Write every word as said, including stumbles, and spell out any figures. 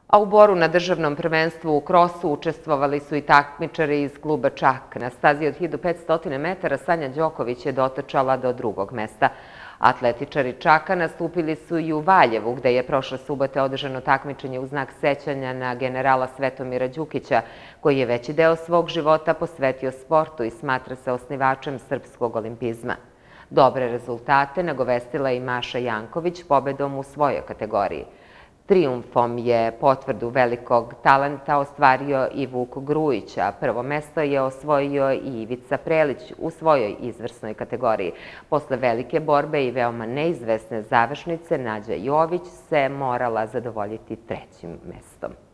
A u Boru na državnom prvenstvu u krosu učestvovali su i takmičari iz kluba Čak. Na stazi od hiljadu petsto metara Sanja Đoković je dotrčala do drugog mesta. Atletičari Čaka nastupili su i u Valjevu, gde je prošle subote održano takmičenje u znak sećanja na generala Svetomira Đukića, koji je veći deo svog života posvetio sportu i smatra se osnivačem srpskog olimpizma. Dobre rezultate nagovestila i Maša Janković pobedom u svojoj kategoriji. Trijumfom je potvrdu velikog talenta ostvario i Vuk Grujić, a prvo mesto je osvojio i Ivica Prelić u svojoj izvrsnoj kategoriji. Posle velike borbe i veoma neizvesne završnice, Nađa Jović se morala zadovoljiti trećim mestom.